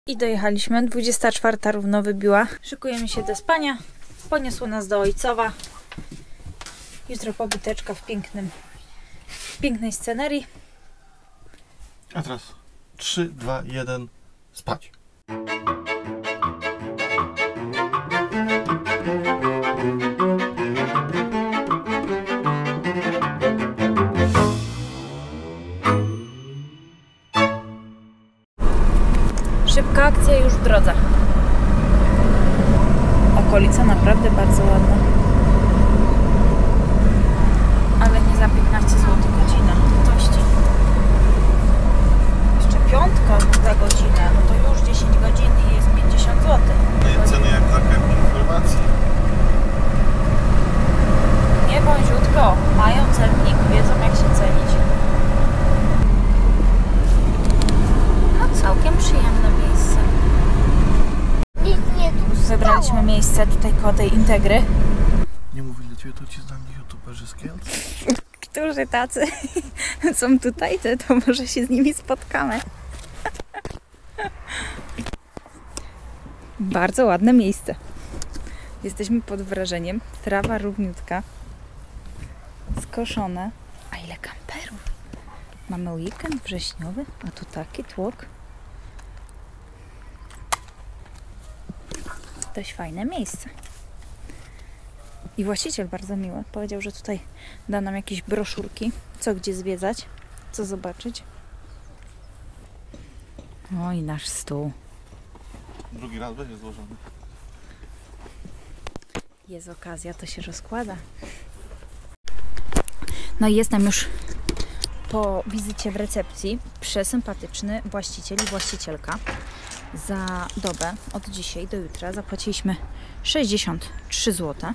I dojechaliśmy, 24 równo wybiła. Szykujemy się do spania. Poniosło nas do Ojcowa. Jutro pobudeczka w pięknej scenerii. A teraz 3, 2, 1, spać. Szybka akcja już w drodze. Okolica naprawdę bardzo ładna. Ale nie za 15 zł godzina. Tości. Jeszcze piątka za godzinę. No to już 10 godzin i jest 50 zł. Ceny jak za kemping w Chorwacji. Nie wąziutko. Mają cennik. Wiedzą jak się cenić. No całkiem przyjemne miejsce. Wybraliśmy miejsce tutaj koło tej Integry. Nie mówili do ciebie, to ci znani youtuberzy z Kielc? Którzy tacy są tutaj, to może się z nimi spotkamy. Bardzo ładne miejsce. Jesteśmy pod wrażeniem. Trawa równiutka. Skoszone. A ile kamperów? Mamy weekend wrześniowy, a tu taki tłok. Dość fajne miejsce. I właściciel bardzo miły. Powiedział, że tutaj da nam jakieś broszurki, co gdzie zwiedzać, co zobaczyć. O i nasz stół. Drugi raz będzie złożony. Jest okazja, to się rozkłada. No i jestem już po wizycie w recepcji. Przesympatyczny właściciel i właścicielka. Za dobę od dzisiaj do jutra zapłaciliśmy 63 zł.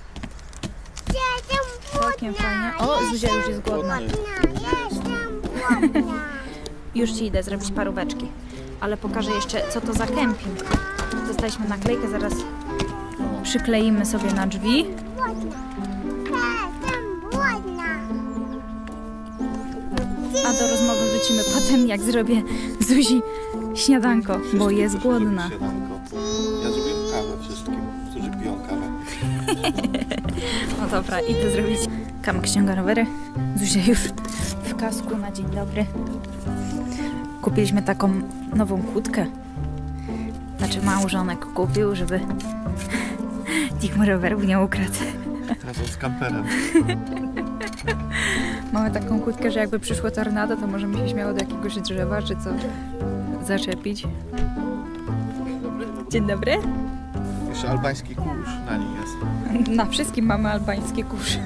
Całkiem fajnie. O, Zuzia już jest głodna. Już ci idę zrobić paróweczki. Ale pokażę jeszcze, co to za kemping. Dostaliśmy naklejkę, zaraz przykleimy sobie na drzwi. A do rozmowy wrócimy potem, jak zrobię Zuzi śniadanko, bo jest głodna. Ja zrobiłem kawę wszystkim, którzy piją kawę. No dobra, idę zrobić. Kamek ściąga rowery. Zuzia już w kasku na dzień dobry. Kupiliśmy taką nową kłódkę. Znaczy małżonek kupił, żeby nikt mu rowerów nie ukradł. Teraz on z kamperem. Mamy taką kłódkę, że jakby przyszło tornado, to możemy się śmiało do jakiegoś drzewa, czy co, zaczepić. Dzień dobry. Jeszcze albański kurz na niej jest. Na wszystkim mamy albańskie kurz.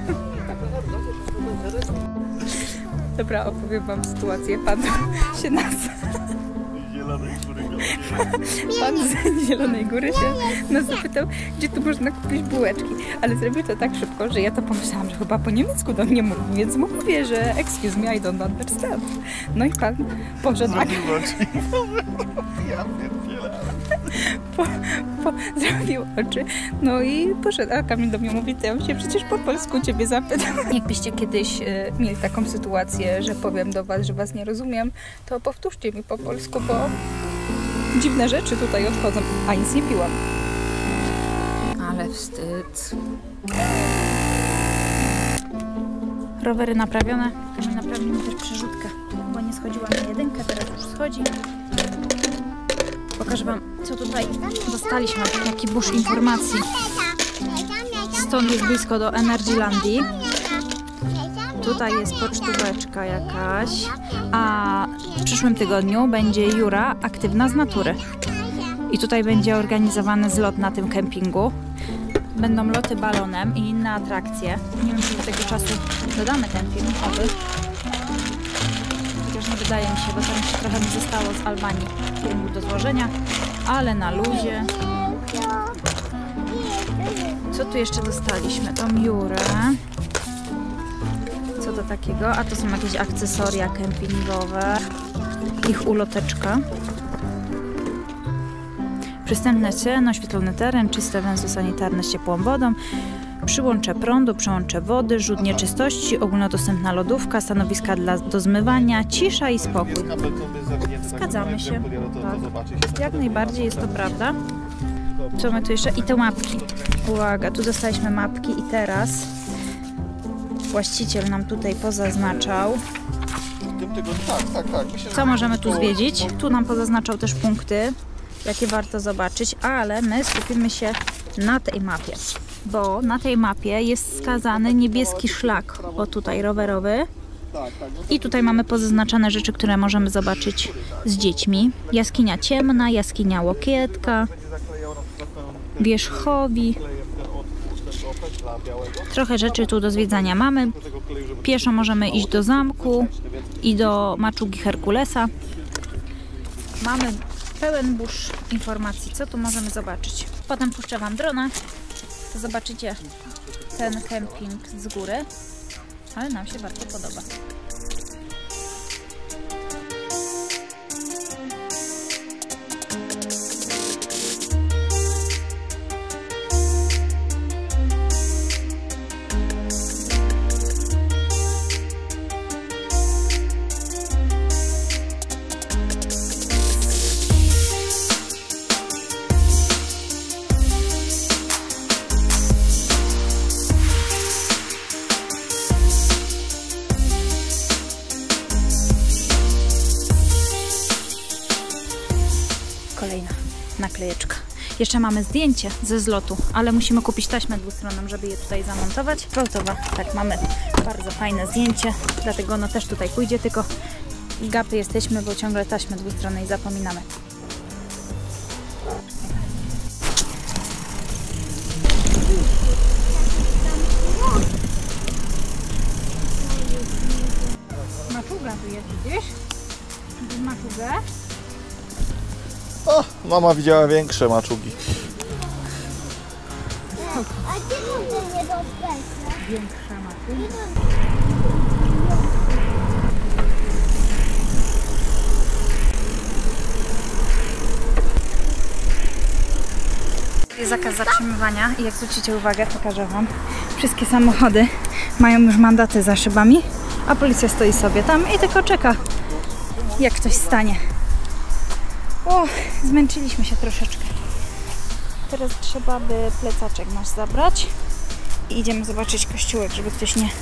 Dobra, opowiem wam sytuację. Pan się nas... Zielonej Góry. Pan z Zielonej Góry się nas zapytał, gdzie tu można kupić bułeczki. Ale zrobił to tak szybko, że ja to pomyślałam, że chyba po niemiecku do mnie mówi, więc mu mówię, że excuse me, I don't understand. No i pan poszedł... Ja pierdzielę. Zrobił oczy, no i poszedł, a Kamil do mnie mówi, to ja bym się przecież po polsku ciebie zapytał. Jakbyście kiedyś mieli taką sytuację, że powiem do was, że was nie rozumiem, to powtórzcie mi po polsku, bo dziwne rzeczy tutaj odchodzą, a nic nie piłam. Ale wstyd. Rowery naprawione, Kamil naprawił mi też przerzutkę, bo nie schodziła na jedynkę, teraz już schodzi. Pokażę wam, co tutaj dostaliśmy, taki burz informacji. Stąd jest blisko do Energylandii. Tutaj jest pocztóweczka jakaś. A w przyszłym tygodniu będzie Jura aktywna z natury. I tutaj będzie organizowany zlot na tym kempingu. Będą loty balonem i inne atrakcje. Nie wiem, czy do tego czasu dodamy ten film oby. Chociaż nie wydaje mi się, bo tam jeszcze trochę mi zostało z Albanii filmu do złożenia. Ale na luzie. Co tu jeszcze dostaliśmy? Tą Jurę. Co to takiego? A to są jakieś akcesoria kempingowe. Ich uloteczka. Przystępne ceny, oświetlony teren, czyste węzły sanitarne z ciepłą wodą, Przyłącze prądu, przyłącze wody, rzut nieczystości, ogólnodostępna lodówka, stanowiska do zmywania, cisza i spokój. Zgadzamy się. Tak. Jak najbardziej jest to prawda. Co my tu jeszcze? I te mapki. Uwaga, tu dostaliśmy mapki i teraz właściciel nam tutaj pozaznaczał. Tak. Co możemy tu zwiedzić? Tu nam pozaznaczał też punkty, jakie warto zobaczyć, ale my skupimy się na tej mapie, bo na tej mapie jest wskazany niebieski szlak, o tutaj rowerowy. I tutaj mamy pozaznaczane rzeczy, które możemy zobaczyć z dziećmi. Jaskinia Ciemna, jaskinia Łokietka, wierzchowi. Trochę rzeczy tu do zwiedzania mamy. Pieszo możemy iść do zamku i do maczugi Herkulesa. Mamy pełen burz informacji, co tu możemy zobaczyć. Potem puszczę Wam drona, to zobaczycie ten kemping z góry, ale nam się bardzo podoba. Kolejna naklejeczka. Jeszcze mamy zdjęcie ze zlotu, ale musimy kupić taśmę dwustronną, żeby je tutaj zamontować. Gwałtowa, tak, mamy bardzo fajne zdjęcie, dlatego ono też tutaj pójdzie, tylko gapy jesteśmy, bo ciągle taśmy dwustronnej zapominamy. Maczuga tu jest, widzisz? Widzisz maczugę? O, mama widziała większe maczugi. A ty może nie dotknę. Większa maczuga. Jest zakaz zatrzymywania i jak zwrócicie uwagę, pokażę Wam, wszystkie samochody mają już mandaty za szybami, a policja stoi sobie tam i tylko czeka, jak ktoś stanie. O, zmęczyliśmy się troszeczkę. Teraz trzeba by plecaczek nasz zabrać i idziemy zobaczyć kościółek, żeby ktoś nie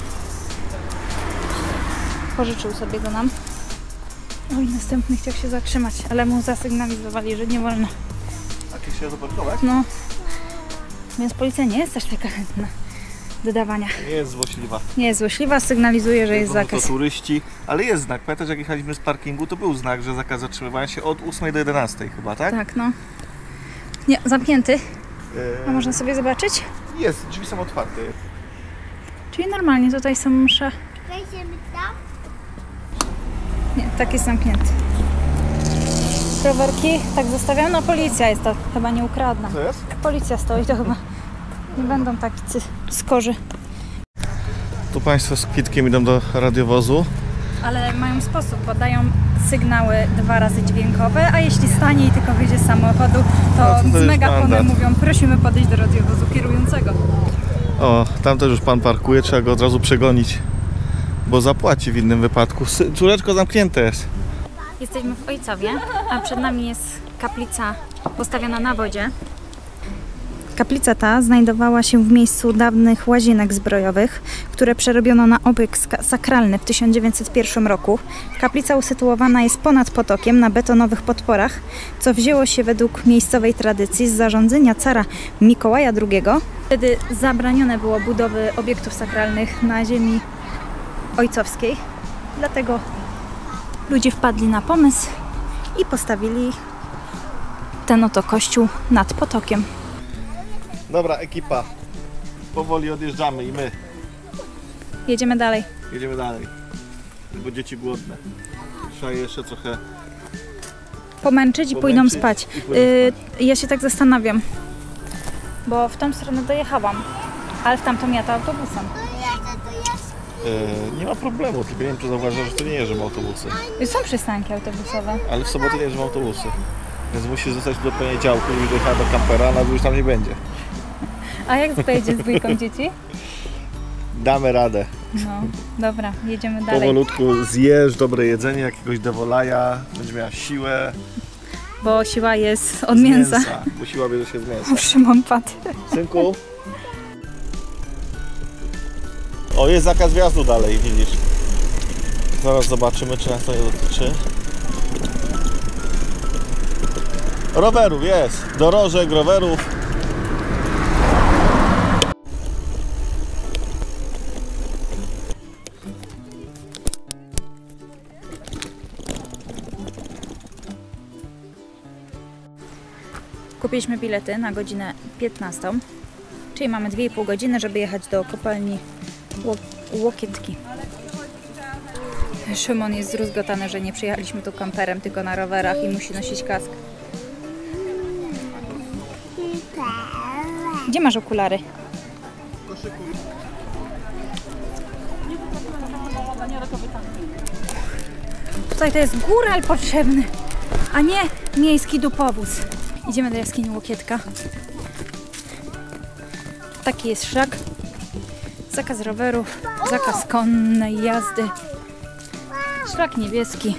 pożyczył sobie go nam. Oj, następny chciał się zatrzymać, ale mu zasygnalizowali, że nie wolno. A ty się zaparkować? No, więc policja nie jest aż taka chętna do dawania. Nie jest złośliwa. Nie jest złośliwa, sygnalizuje, że jest zakaz. To turyści, ale jest znak. Pamiętasz, jak jechaliśmy z parkingu, to był znak, że zakaz zatrzymywania się od 8 do 11 chyba, tak? Tak, no. Nie, zamknięty. A można sobie zobaczyć? Jest, drzwi są otwarte. Czyli normalnie tutaj są msze. Wejdziemy tam? Nie, tak jest zamknięty. Rowerki tak zostawiam. No policja jest, to chyba nie ukradną. Co jest? Policja stoi, to chyba nie będą tacy skorzy. Tu Państwo z kwitkiem idą do radiowozu. Ale mają sposób, podają sygnały 2 razy dźwiękowe, a jeśli stanie i tylko wyjdzie z samochodu, to No, to z jest megafonem mandat. mówią: prosimy podejść do radiowozu kierującego. O, tam też już pan parkuje, trzeba go od razu przegonić, bo zapłaci w innym wypadku. Córeczko zamknięte jest. Jesteśmy w Ojcowie, a przed nami jest kaplica postawiona na wodzie. Kaplica ta znajdowała się w miejscu dawnych łazienek zbrojowych, które przerobiono na obiekt sakralny w 1901 roku. Kaplica usytuowana jest ponad potokiem na betonowych podporach, co wzięło się według miejscowej tradycji z zarządzenia cara Mikołaja II. Wtedy zabranione było budowy obiektów sakralnych na ziemi ojcowskiej, dlatego ludzie wpadli na pomysł i postawili ten oto kościół nad potokiem. Dobra, ekipa. Powoli odjeżdżamy i my. Jedziemy dalej. Jedziemy dalej. Bo dzieci głodne. Trzeba jeszcze trochę Pomęczyć i pójdą pomęczyć spać. i pójdą spać. Ja się tak zastanawiam, bo w tą stronę dojechałam, ale w tamtą jadę autobusem. Nie ma problemu, tylko nie wiem, czy zauważyłem, że to nie jeżdżą autobusy. Są przystanki autobusowe. Ale w sobotę nie jeżdżą autobusy. Więc musisz zostać do poniedziałku, już dojechała do kampera, a na dół już tam nie będzie. A jak pojedzie z dwójką dzieci? Damy radę. No, dobra, jedziemy dalej. Powolutku zjesz dobre jedzenie, jakiegoś devolaja, będzie miała siłę. Bo siła jest od mięsa. Bo siła bierze się z mięsa. Szymon padł. Synku? O, jest zakaz wjazdu dalej, widzisz. Zaraz zobaczymy, czy nas to nie dotyczy. Rowerów jest. Dorożek, rowerów. Kupiliśmy bilety na godzinę 15, czyli mamy 2,5 godziny, żeby jechać do kopalni Łokietki. Szymon jest zdruzgotany, że nie przyjechaliśmy tu kamperem, tylko na rowerach i musi nosić kask. Gdzie masz okulary? Tutaj to jest góral potrzebny, a nie miejski dupowóz. Idziemy do jaskini Łokietka. Taki jest szlak. Zakaz rowerów, zakaz konnej jazdy. Szlak niebieski.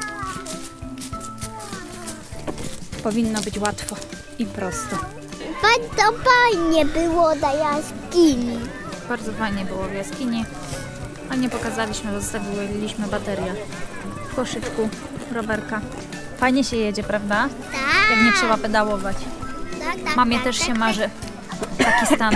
Powinno być łatwo i prosto. Bardzo fajnie było na jaskini. Bardzo fajnie było w jaskini, ale nie pokazaliśmy, bo zostawiliśmy baterię w koszyczku rowerka. Fajnie się jedzie, prawda? Tak. Jak nie trzeba pedałować. Mamie też się marzy taki stan.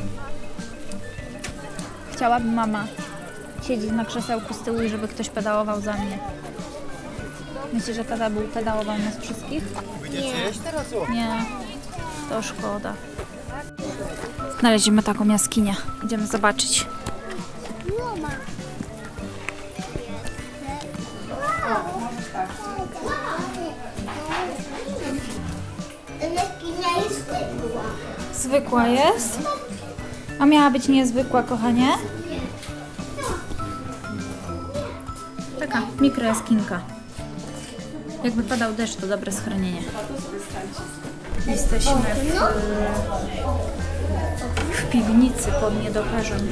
Chciałaby mama siedzieć na krzesełku z tyłu i żeby ktoś pedałował za mnie. Myślisz, że tata był pedałował nas wszystkich? Nie, to szkoda. Znaleźliśmy taką jaskinię. Idziemy zobaczyć. Jaskinia jest zwykła. Zwykła jest? A miała być niezwykła, kochanie? Taka mikrojaskinka. Jakby padał deszcz, to dobre schronienie. Jesteśmy w piwnicy pod niedoperzem.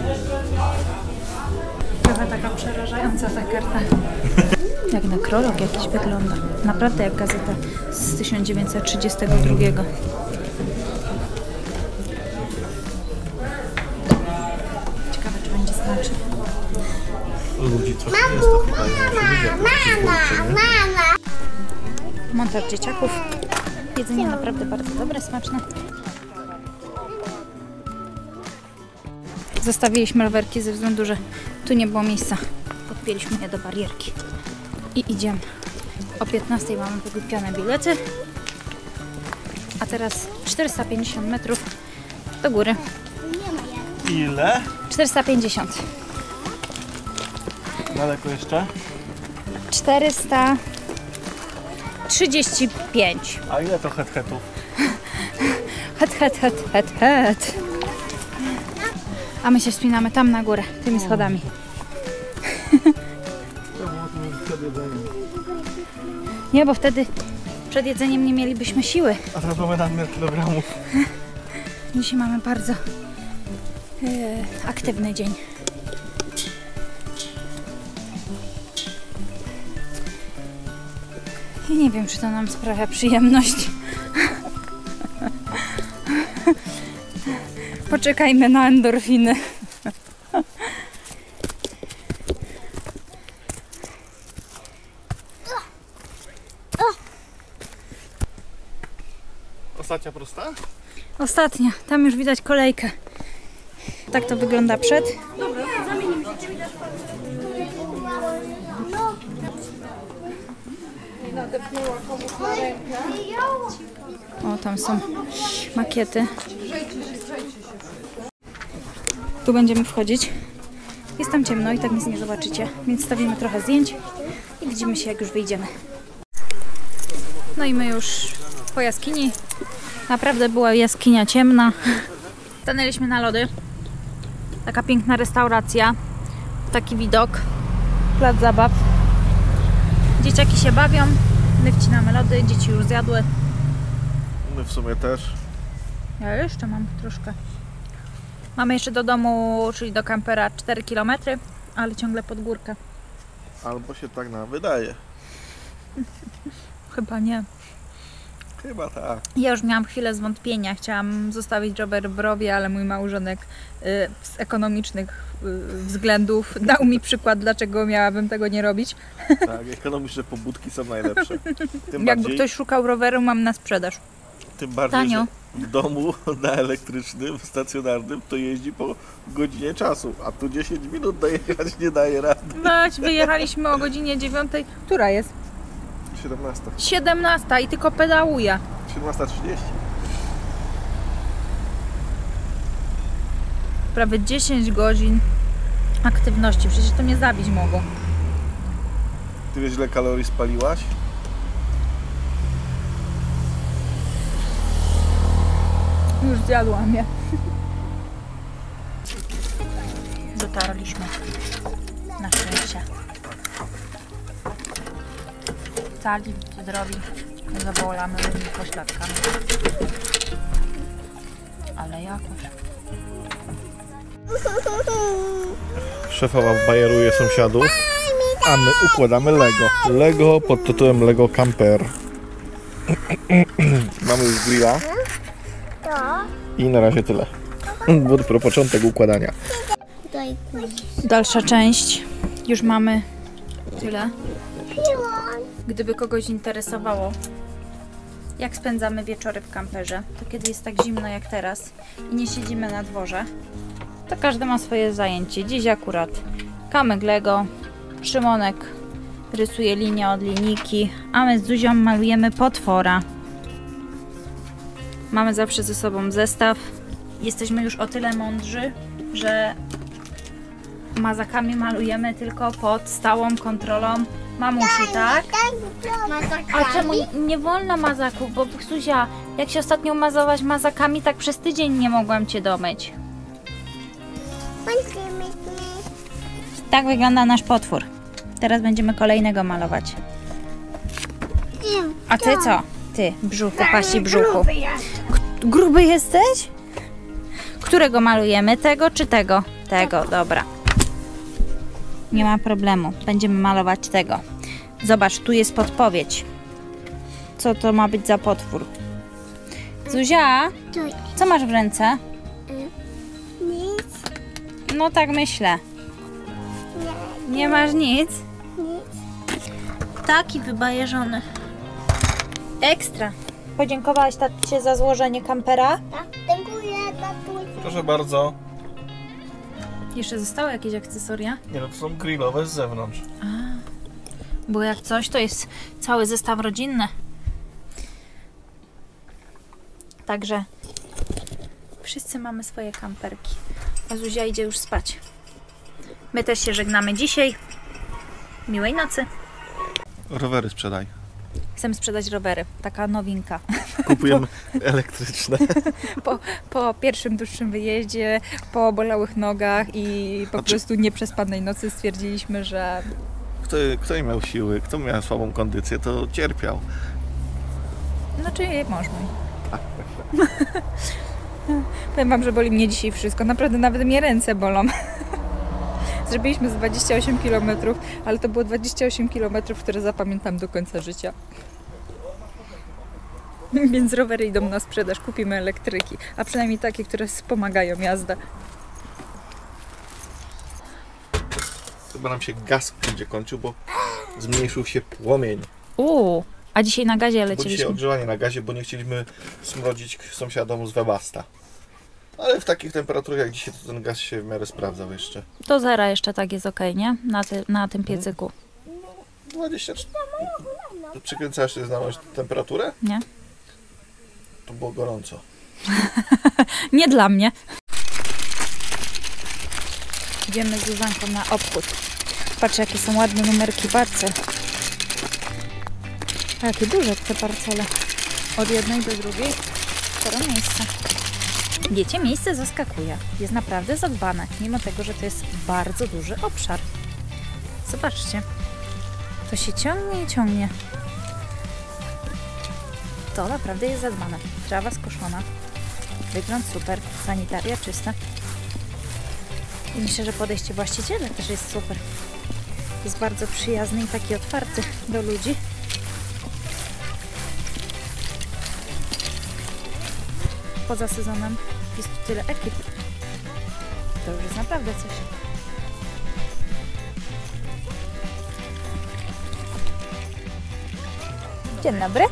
Trochę taka przerażająca ta karta. Jak nekrolog jakiś wygląda. Naprawdę jak gazeta z 1932. Ciekawe, czy będzie smaczne. Ludzi trochę jest, to chyba Mama. Montaż dzieciaków. Jedzenie naprawdę bardzo dobre, smaczne. Zostawiliśmy rowerki ze względu, że tu nie było miejsca. Podpięliśmy je do barierki. I idziemy. O 15 mamy wykupione bilety. A teraz 450 metrów do góry. Ile? 450. Daleko jeszcze? 435. A ile to het-hetów? Het. A my się wspinamy tam na górę, tymi schodami. Nie, bo wtedy przed jedzeniem nie mielibyśmy siły. A teraz mamy nadmiar kilogramów. Dzisiaj mamy bardzo aktywny dzień. I nie wiem, czy to nam sprawia przyjemność. Poczekajmy na endorfiny. Ostatnia prosta? Ostatnia, tam już widać kolejkę. Tak to wygląda przed. O, tam są makiety. Tu będziemy wchodzić. Jest tam ciemno i tak nic nie zobaczycie, więc stawimy trochę zdjęć i widzimy się, jak już wyjdziemy. No i my już po jaskini. Naprawdę była jaskinia ciemna. Stanęliśmy na lody. Taka piękna restauracja. Taki widok. Plac zabaw. Dzieciaki się bawią. My wcinamy lody. Dzieci już zjadły. My w sumie też. Ja jeszcze mam troszkę. Mamy jeszcze do domu, czyli do kampera 4 km, ale ciągle pod górkę. Albo się tak nam wydaje. Chyba nie. Chyba tak. Ja już miałam chwilę zwątpienia. Chciałam zostawić rower w rowie, ale mój małżonek z ekonomicznych względów dał mi przykład, dlaczego miałabym tego nie robić. Tak, ekonomiczne pobudki są najlepsze. Tym Jakby bardziej, ktoś szukał roweru, mam na sprzedaż. tym bardziej Tanio. że w domu na elektrycznym, stacjonarnym to jeździ po godzinie czasu, a tu 10 minut dojechać nie daje rady. Weź, wyjechaliśmy o godzinie 9. Która jest? 17. 17 i tylko pedałuję. 17:30. Prawie 10 godzin aktywności. Przecież to mnie zabić mogło. Ty wiesz, ile kalorii spaliłaś? Już zjadłam je. Dotarliśmy. Na szczęście. Cali, zdrowi, zawolanymi pośladkami. Ale jakoś. Szefowa bajeruje sąsiadów, a my układamy Lego. Lego pod tytułem Lego Camper. Mamy już grilla To i na razie tyle. Bo dopiero początek układania. tutaj Dalsza część. Już mamy tyle. kupiłam. Gdyby kogoś interesowało, jak spędzamy wieczory w kamperze, to kiedy jest tak zimno jak teraz i nie siedzimy na dworze, to każdy ma swoje zajęcie. Dziś akurat kamyk Lego, Szymonek rysuje linię od linijki, a my z Zuzią malujemy potwora. Mamy zawsze ze sobą zestaw. Jesteśmy już o tyle mądrzy, że mazakami malujemy tylko pod stałą kontrolą mamusi, tak? A czemu nie wolno mazaków? Bo Zuzia, jak się ostatnio mazałaś mazakami, tak przez tydzień nie mogłam cię domyć. Tak wygląda nasz potwór. Teraz będziemy kolejnego malować. A ty co? Ty, brzuchu, pasi brzuchu. Gruby jesteś? Którego malujemy? Tego czy tego? Tego, dobra. Nie ma problemu. Będziemy malować tego. Zobacz, tu jest podpowiedź. Co to ma być za potwór? Zuzia, co masz w ręce? Nic, No tak myślę. Nie masz nic? nic. Taki wybajeżony. Ekstra. Podziękowałaś tacie za złożenie kampera? Tak, dziękuję, tatusiu. Proszę bardzo. Jeszcze zostały jakieś akcesoria? Nie no, to są grillowe z zewnątrz. Bo jak coś, to jest cały zestaw rodzinny. Także wszyscy mamy swoje kamperki. A Zuzia idzie już spać. My też się żegnamy dzisiaj. Miłej nocy. Rowery sprzedaj. Chcemy sprzedać rowery. Taka nowinka. Kupujemy elektryczne. Po pierwszym dłuższym wyjeździe, po bolałych nogach i po prostu nieprzespanej nocy stwierdziliśmy, że Kto nie miał siły, kto miał słabą kondycję, to cierpiał. znaczy mąż mój. Powiem wam, że boli mnie dzisiaj wszystko. Naprawdę nawet mnie ręce bolą. Zrobiliśmy z 28 km, ale to było 28 km, które zapamiętam do końca życia. Więc rowery idą na sprzedaż, kupimy elektryki, a przynajmniej takie, które wspomagają jazdę. Chyba nam się gaz będzie kończył, bo zmniejszył się płomień. A dzisiaj na gazie Bo dzisiaj leciliśmy. ogrzewanie na gazie, bo nie chcieliśmy smrodzić sąsiadom z Webasta. Ale w takich temperaturach jak dzisiaj, to ten gaz się w miarę sprawdzał jeszcze. Do zera jeszcze tak jest okej, nie? Na tym piecyku. 24. Przykręcasz się, znałaś temperaturę? Nie? To było gorąco. Nie dla mnie. Idziemy z Zuzanką na obchód. Patrz, jakie są ładne numerki parcel. A jakie duże te parcele. Od jednej do drugiej sporo miejsca. Wiecie, miejsce zaskakuje. Jest naprawdę zadbane, mimo tego, że to jest bardzo duży obszar. Zobaczcie. To się ciągnie i ciągnie. To naprawdę jest zadbane. Trawa skoszona. Wygląd super. Sanitaria czysta. I myślę, że podejście właściciela też jest super. Jest bardzo przyjazny i taki otwarty do ludzi. Poza sezonem jest tu tyle ekip. To już jest naprawdę coś. Dzień dobry.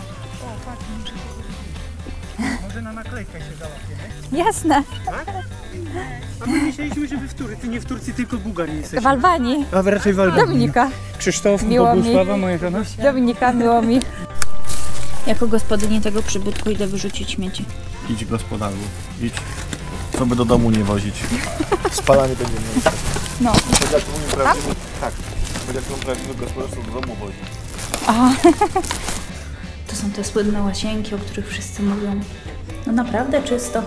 Może na naklejkę się załapiemy? Jasne. A my myśleliśmy, że wy w Turcji, nie w Turcji, tylko w Bułgarii W jesteśmy. Albanii. A raczej w Albanii. Dominika. Krzysztof, Miło mi. Bogusława, moja żona. Dominika, miło mi. Jako gospodyni tego przybytku idę wyrzucić śmieci. Idź gospodarzu, idź. Co by do domu nie wozić. Spalanie będzie miejsce. No. Tak, jak on prawdziwy gospodarz, to do domu wozi. Aha. To są te słynne łasienki, o których wszyscy mówią. No naprawdę czysto.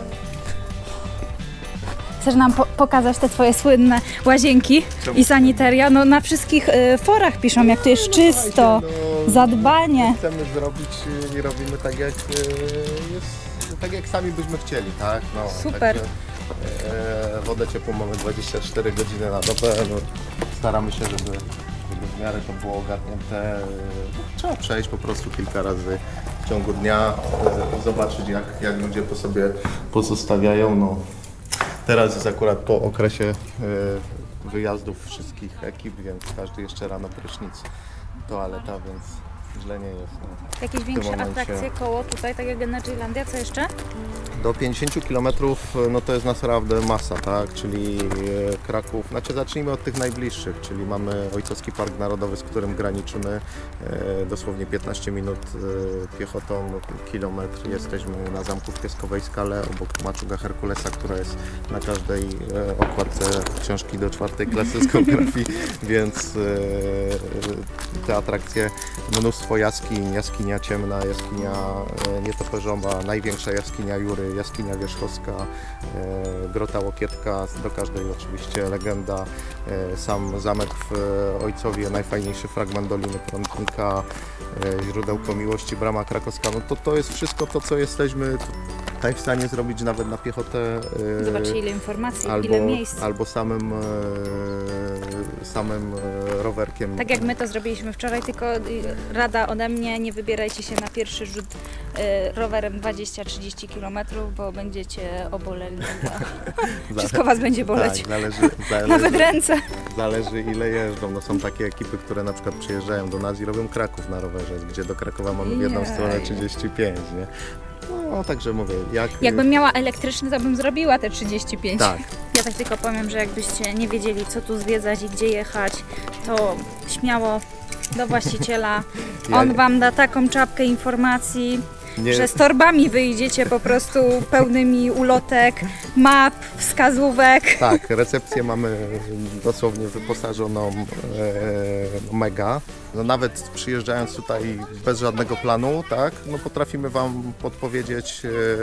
Chcesz nam pokazać te twoje słynne łazienki i sanitaria? No na wszystkich forach piszą, jak to jest czysto, zadbanie. Chcemy zrobić, nie robimy tak jak tak jak sami byśmy chcieli, tak? No, Super. Także, wodę ciepłą mamy 24 godziny na dobę. No, staramy się, żeby w miarę to było ogarnięte. Trzeba przejść po prostu kilka razy w ciągu dnia, zobaczyć jak ludzie po sobie pozostawiają. No, teraz jest akurat po okresie wyjazdów wszystkich ekip, więc każdy jeszcze rano prysznic, toaleta, więc źle nie jest. No. Jakieś większe momencie- atrakcje koło tutaj, tak jak Energylandia, co jeszcze? Do 50 km no to jest naprawdę masa, tak? Czyli Kraków, znaczy zacznijmy od tych najbliższych, czyli mamy Ojcowski Park Narodowy, z którym graniczymy dosłownie 15 minut piechotą, kilometr. Jesteśmy na Zamku w Pieskowej Skale, obok Maczuga Herkulesa, która jest na każdej okładce książki do 4. klasy z geografii, więc te atrakcje, mnóstwo jaskiń, jaskinia ciemna, jaskinia nietoperzowa, największa jaskinia Jury, jaskinia wierzchowska, grota Łokietka, do każdej oczywiście legenda, sam zamek w Ojcowie, najfajniejszy fragment Doliny Prądnika, źródełko miłości, brama krakowska, no to jest wszystko to, co jesteśmy tutaj w stanie zrobić nawet na piechotę. Zobaczcie, ile informacji, ile miejsc. Albo samym rowerkiem. Tak jak my to zrobiliśmy wczoraj, tylko rada ode mnie, nie wybierajcie się na pierwszy rzut rowerem 20-30 km, bo będziecie oboleli. Wszystko was będzie boleć. Tak, zależy, Nawet ręce. Zależy ile jeżdżą. No, są takie ekipy, które na przykład przyjeżdżają do nas i robią Kraków na rowerze, gdzie do Krakowa mamy w jedną Jej. stronę 35, nie? No także mówię, Jakbym miała elektryczny, to bym zrobiła te 35. Tak. Ja tak tylko powiem, że jakbyście nie wiedzieli, co tu zwiedzać i gdzie jechać, to śmiało do właściciela. On wam da taką czapkę informacji, że z torbami wyjdziecie po prostu pełnymi ulotek, map, wskazówek. Tak, recepcję mamy dosłownie wyposażoną mega. No nawet przyjeżdżając tutaj bez żadnego planu, tak, no potrafimy wam podpowiedzieć,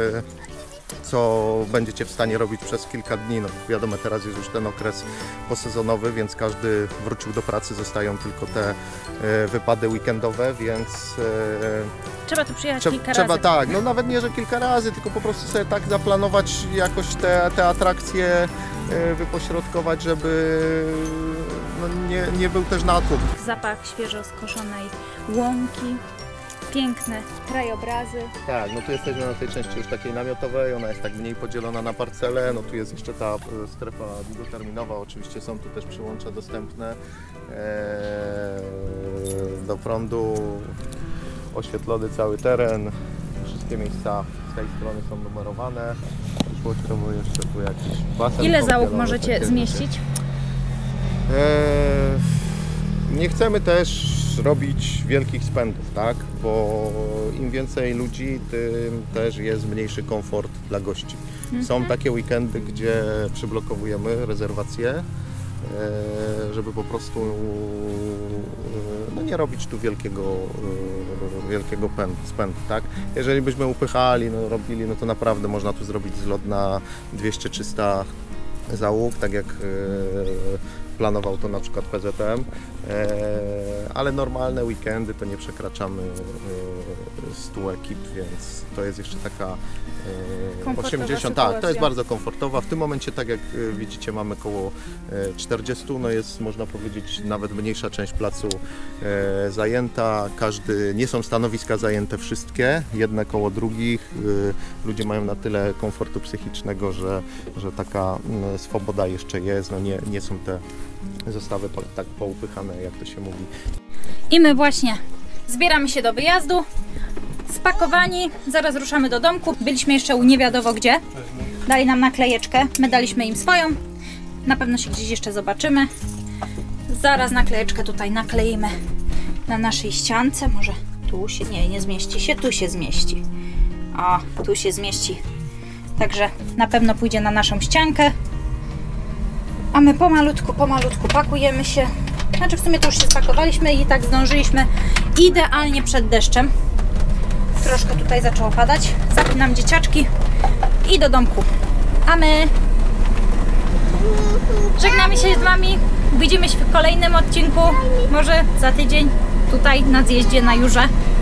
co będziecie w stanie robić przez kilka dni. No wiadomo, teraz jest już ten okres posezonowy, więc każdy wrócił do pracy, zostają tylko te wypady weekendowe, więc Trzeba tu przyjechać kilka trzeba razy. tak, no nawet nie, że kilka razy, tylko po prostu sobie tak zaplanować jakoś te atrakcje, wypośrodkować, żeby no, nie był też natłok. Zapach świeżo skoszonej łąki, piękne krajobrazy. Tak, no tu jesteśmy na tej części już takiej namiotowej, ona jest tak mniej podzielona na parcele, no tu jest jeszcze ta strefa długoterminowa, oczywiście są tu też przyłącza dostępne do prądu, oświetlony cały teren, wszystkie miejsca z tej strony są numerowane, przyszłościowo jeszcze tu jakiś basen. Ile załóg kąpielowy, możecie takie zmieścić? Nie chcemy też robić wielkich spędów, tak? Bo im więcej ludzi, tym też jest mniejszy komfort dla gości. Są takie weekendy, gdzie przyblokowujemy rezerwacje, żeby po prostu no nie robić tu wielkiego spędu, tak? Jeżeli byśmy upychali, no robili, no to naprawdę można tu zrobić zlot na 200-300 załóg, tak jak planował to na przykład PZM, ale normalne weekendy to nie przekraczamy 100 ekip, więc to jest jeszcze taka Komfortowa 80, tak, to sytuacja. jest bardzo komfortowa. W tym momencie, tak jak widzicie, mamy około 40, no jest, można powiedzieć, nawet mniejsza część placu zajęta. Nie są stanowiska zajęte wszystkie, jedne koło drugich. Ludzie mają na tyle komfortu psychicznego, że taka swoboda jeszcze jest, no nie są te zestawy tak poupychane, jak to się mówi. I my właśnie zbieramy się do wyjazdu, spakowani, zaraz ruszamy do domku. Byliśmy jeszcze u nie wiadomo gdzie, dali nam naklejeczkę, my daliśmy im swoją, na pewno się gdzieś jeszcze zobaczymy. Zaraz naklejeczkę tutaj nakleimy na naszej ściance, może tu się, nie zmieści się, tu się zmieści. O, tu się zmieści, także na pewno pójdzie na naszą ściankę. A my pomalutku pakujemy się. Znaczy w sumie to już się spakowaliśmy i tak zdążyliśmy idealnie przed deszczem. Troszkę tutaj zaczęło padać. Zapinam dzieciaczki i do domku. A my żegnamy się z Wami. Widzimy się w kolejnym odcinku. Może za tydzień tutaj na zjeździe na Jurze.